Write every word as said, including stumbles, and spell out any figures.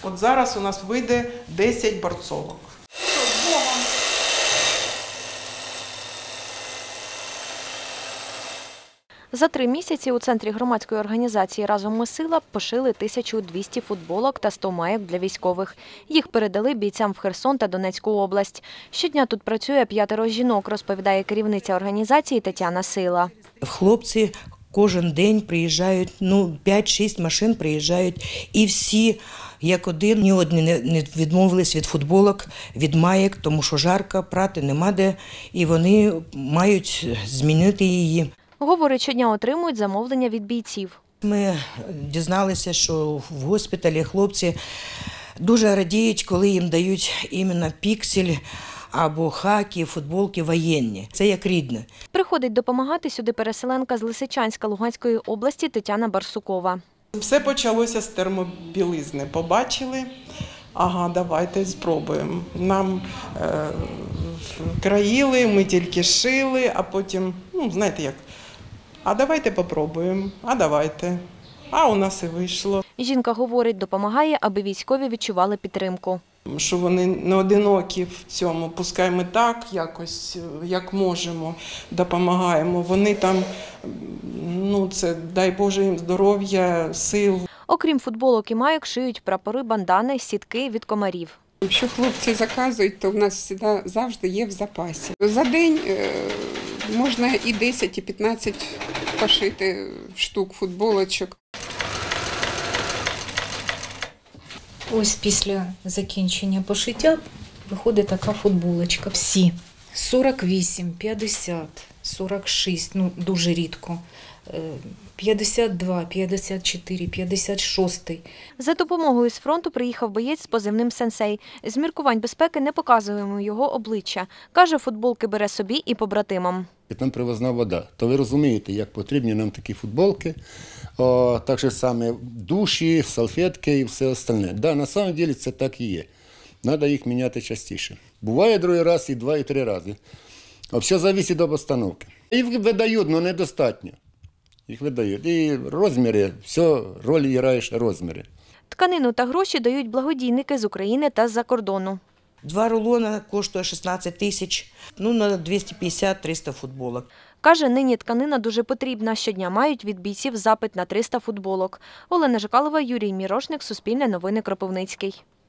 От зараз у нас вийде десять борцовок. За три місяці у центрі громадської організації «Разом ми сила» пошили тисячу двісті футболок та сто майок для військових. Їх передали бійцям в Херсон та Донецьку область. Щодня тут працює п'ятеро жінок, розповідає керівниця організації Тетяна Сила. Хлопці кожен день приїжджають, ну, п'ять-шість машин приїжджають, і всі, як один, ні одні не відмовились від футболок, від маєк, тому що жарко, прати нема де, і вони мають змінити її. Говорить, щодня отримують замовлення від бійців. Ми дізналися, що в госпіталі хлопці дуже радіють, коли їм дають іменно піксель або хаки, футболки воєнні. Це як рідне. Приходить допомагати сюди переселенка з Лисичанська Луганської області Тетяна Барсукова. Все почалося з термобілизни. Побачили, ага, давайте спробуємо. Нам е, країли, ми тільки шили, а потім, ну, знаєте як, а давайте попробуємо, а давайте. А у нас і вийшло. Жінка говорить, допомагає, аби військові відчували підтримку. Що вони не одинокі в цьому, пускай ми так якось, як можемо, допомагаємо. Вони там, ну це, дай Боже їм здоров'я, сил. Окрім футболок і майок, шиють прапори, бандани, сітки від комарів. Якщо хлопці заказують, то в нас завжди є в запасі. За день можна і десять, і п'ятнадцять пошити штук футболочок. Ось після закінчення пошиття виходить така футболочка. Всі. сорок вісім, п'ятдесят, сорок шість, ну дуже рідко. п'ятдесят два, п'ятдесят чотири, п'ятдесят шість. За допомогою з фронту приїхав боєць з позивним «Сенсей». З міркувань безпеки не показуємо його обличчя. Каже, футболки бере собі і побратимам. Там привозна вода. То ви розумієте, як потрібні нам такі футболки, о, так же саме душі, салфетки і все остальне. Да, на самом деле це так і є. Треба їх міняти частіше. Буває другий раз, і два, і три рази. А все залежить від обстановки. Їх видають, але недостатньо. Їх видають. І розміри, все, роль граєш розміри. Тканину та гроші дають благодійники з України та з-за кордону. Два рулона коштує шістнадцять тисяч, ну на двісті п'ятдесят - триста футболок. Каже, нині тканина дуже потрібна. Щодня мають від бійців запит на триста футболок. Олена Жикалова, Юрій Мірошник, Суспільне новини, Кропивницький.